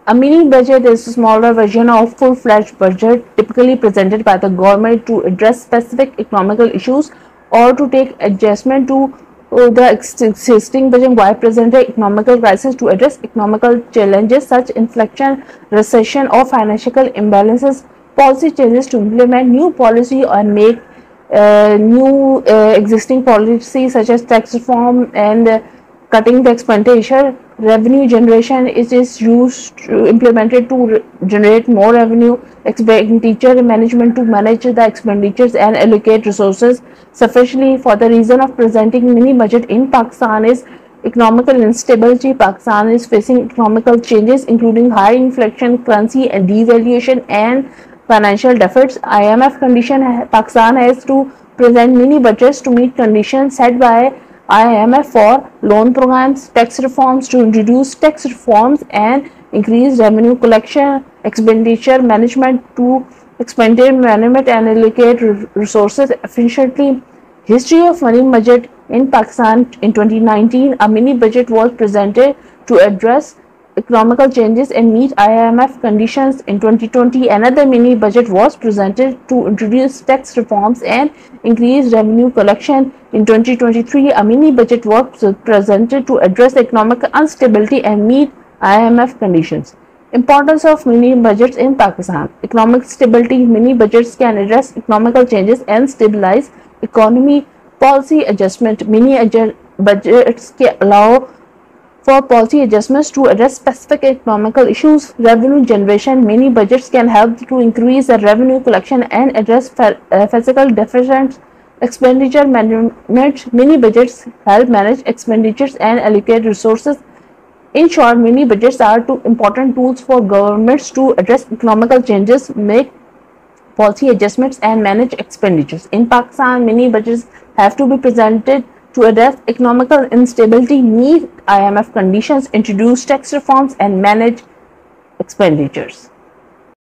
A mini budget is a smaller version of full-fledged budget typically presented by the government to address specific economical issues or to take adjustment to the existing budget while presenting economical crisis to address economical challenges such inflation, recession, or financial imbalances. Policy changes to implement new policy and make new existing policies such as tax reform and cutting the expenditure. Revenue generation is used to implemented to generate more revenue. Expenditure management to manage the expenditures and allocate resources sufficiently. For the reason of presenting mini budget in Pakistan is economical instability. Pakistan is facing economical changes including high inflation, currency and devaluation, and financial deficits. IMF condition Pakistan has to present mini budgets to meet conditions set by IMF for loan programs, tax reforms to introduce tax reforms and increase revenue collection, expenditure management to expenditure management and allocate resources efficiently. History of mini budget in Pakistan. In 2019, a mini budget was presented to address economical changes and meet IMF conditions. In 2020, another mini budget was presented to introduce tax reforms and increase revenue collection. In 2023, a mini budget was presented to address economic instability and meet IMF conditions. Importance of mini budgets in Pakistan. Economic stability. Mini budgets can address economical changes and stabilize economy. Policy adjustment. Mini budgets can allow for policy adjustments to address specific economical issues. Revenue generation. Many budgets can help to increase the revenue collection and address fiscal deficits. Expenditure management. Many budgets help manage expenditures and allocate resources. In short, mini budgets are two important tools for governments to address economical changes, make policy adjustments and manage expenditures. In Pakistan, mini budgets have to be presented to address economical instability, meet IMF conditions, introduce tax reforms and manage expenditures.